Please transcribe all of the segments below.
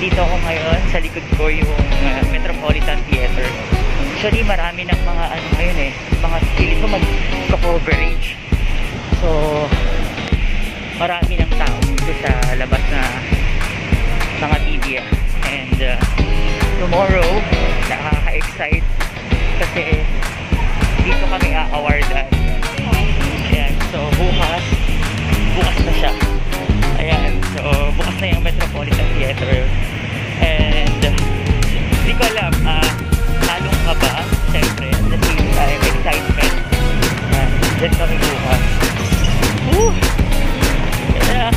Nandito ako ngayon, sa likod ko yung Metropolitan Theater. Actually, marami ng mga ano ngayon mga feeling ko mag-coverage. So, marami ng tao dito sa labas na mga TV. And tomorrow, nakaka-excite kasi dito kami a-awardan. Ayan, so bukas na siya. Ayan, so bukas na yung Metropolitan Theater. And hindi ko alam, halong ka ba? Siyempre, at the same time, excitement. Ayan, dyan kami bukas. Woo! Yeah.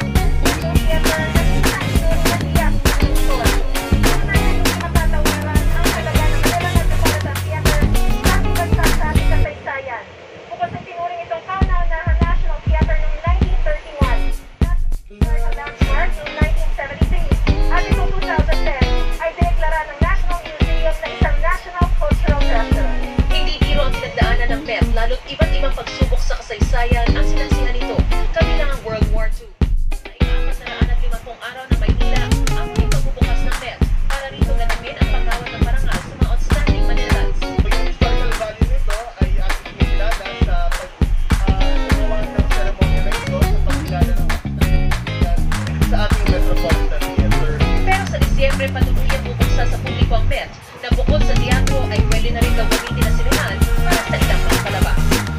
Lalo't iba't ibang pagsubok sa kasaysayan ang sinasihan nito, kabilang ang World War II. Sa 450 araw na Maynila, ang muling pagbubukas ng Met para rito ganamin ang pagkawat ng parangal sa mga outstanding Manilans. Yung historical value nito ay ating kinilala sa paggawa ng seremonya na ito sa pagkilala ng sa ating Metropolitan Theater. Pero sa Disyembre, patuluyang bubuksan sa publiko ang Met na bukod sa teatro ay pwede na rin gawin din na sinehan para sa ilang mga palabas.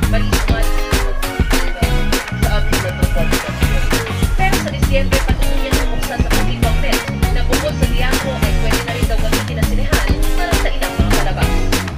Sa ating Metropolitan Theater. Pero sa Disyembre, patuluyang bubuksan sa publiko ang Met na bukod sa teatro ay pwede na rin gawin na sinehan para sa ilang mga palabas.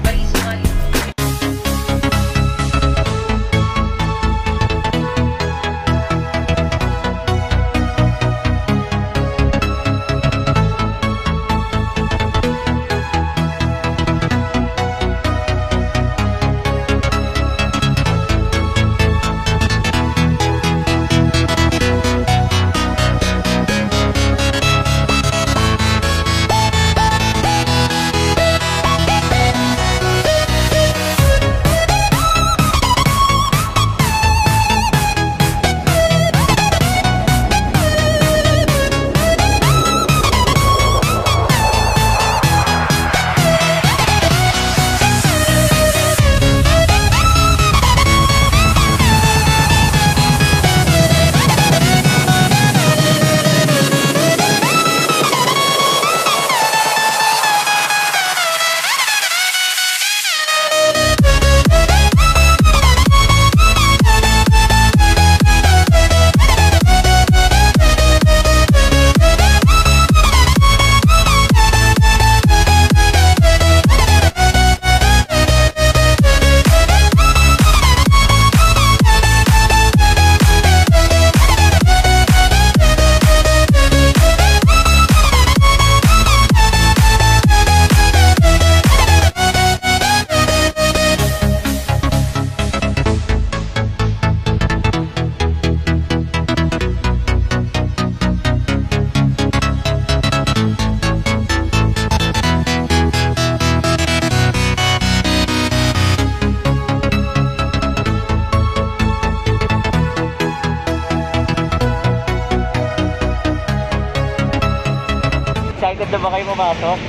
Excited na ba kayo pumasok?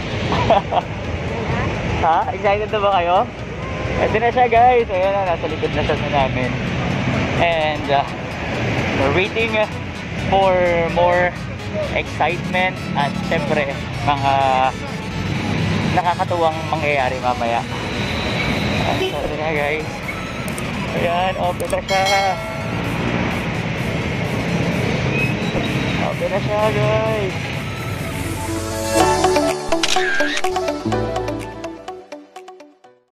Ha? Excited na ba kayo? Ito na siya guys. Ayan na, nasa likod na siya namin. And we're waiting for more excitement at syempre mga nakakatuwang mangyayari mamaya. So ito na guys. Ayan, open na siya. Open na siya guys.